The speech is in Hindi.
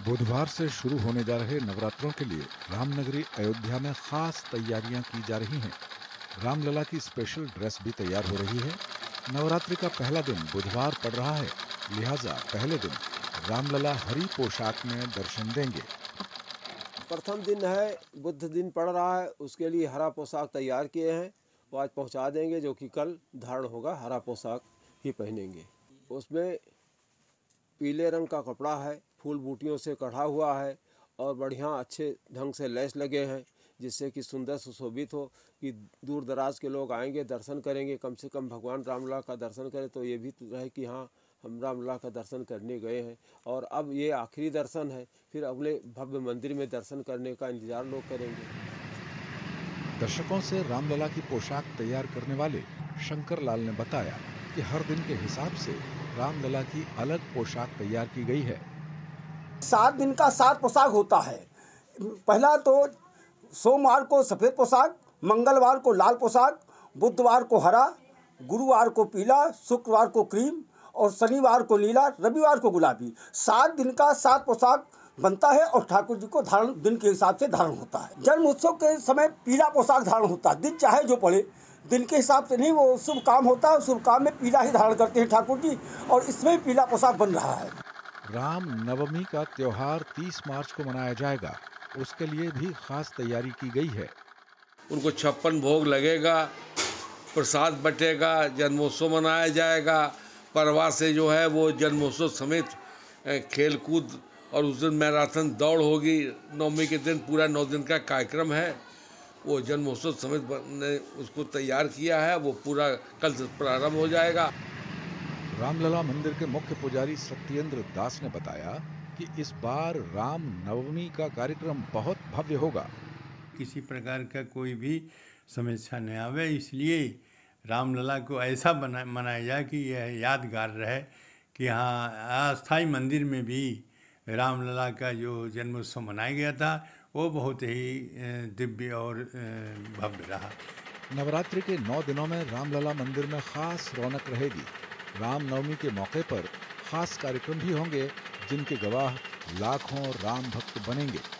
बुधवार से शुरू होने जा रहे नवरात्रों के लिए रामनगरी अयोध्या में खास तैयारियां की जा रही हैं। रामलला की स्पेशल ड्रेस भी तैयार हो रही है। नवरात्रि का पहला दिन बुधवार पड़ रहा है, लिहाजा पहले दिन रामलला हरी पोशाक में दर्शन देंगे। प्रथम दिन है, बुध दिन पड़ रहा है, उसके लिए हरा पोशाक तैयार किए हैं। वो आज पहुंचा देंगे, जो कि कल धारण होगा। हरा पोशाक ही पहनेंगे। उसमें पीले रंग का कपड़ा है, फूल बूटियों से कढ़ा हुआ है और बढ़िया अच्छे ढंग से लैस लगे हैं, जिससे कि सुंदर सुशोभित हो कि दूर दराज के लोग आएंगे, दर्शन करेंगे। कम से कम भगवान रामलला का दर्शन करें तो ये भी रहे कि हाँ, हम रामलला का दर्शन करने गए हैं। और अब ये आखिरी दर्शन है, फिर अगले भव्य मंदिर में दर्शन करने का इंतजार लोग करेंगे। दर्शकों से रामलला की पोशाक तैयार करने वाले शंकर लाल ने बताया कि हर दिन के हिसाब से रामलला की अलग पोशाक तैयार की गई है। 7 दिन का 7 पोशाक होता है। पहला तो सोमवार को सफ़ेद पोशाक, मंगलवार को लाल पोशाक, बुधवार को हरा, गुरुवार को पीला, शुक्रवार को क्रीम और शनिवार को नीला, रविवार को गुलाबी। 7 दिन का 7 पोशाक बनता है और ठाकुर जी को धारण दिन के हिसाब से धारण होता है। जन्म उत्सव के समय पीला पोशाक धारण होता है। दिन चाहे जो पड़े, दिन के हिसाब से नहीं, वो शुभ काम होता है। शुभ काम में पीला ही धारण करते हैं ठाकुर जी, और इसमें पीला पोशाक बन रहा है। राम नवमी का त्योहार 30 मार्च को मनाया जाएगा। उसके लिए भी खास तैयारी की गई है। उनको 56 भोग लगेगा, प्रसाद बटेगा, जन्मोत्सव मनाया जाएगा। परवा से जो है वो जन्मोत्सव समेत खेल कूद और उस दिन मैराथन दौड़ होगी। नवमी के दिन पूरा 9 दिन का कार्यक्रम है। वो जन्मोत्सव समेत ने उसको तैयार किया है, वो पूरा कल से प्रारंभ हो जाएगा। रामलला मंदिर के मुख्य पुजारी सत्येंद्र दास ने बताया कि इस बार राम नवमी का कार्यक्रम बहुत भव्य होगा। किसी प्रकार का कोई भी समस्या न आवे, इसलिए रामलला को ऐसा मनाया जाए कि यह यादगार रहे कि हाँ, अस्थाई मंदिर में भी रामलला का जो जन्मोत्सव मनाया गया था वो बहुत ही दिव्य और भव्य रहा। नवरात्रि के 9 दिनों में रामलला मंदिर में खास रौनक रहेगी। रामनवमी के मौके पर खास कार्यक्रम भी होंगे, जिनके गवाह लाखों राम भक्त बनेंगे।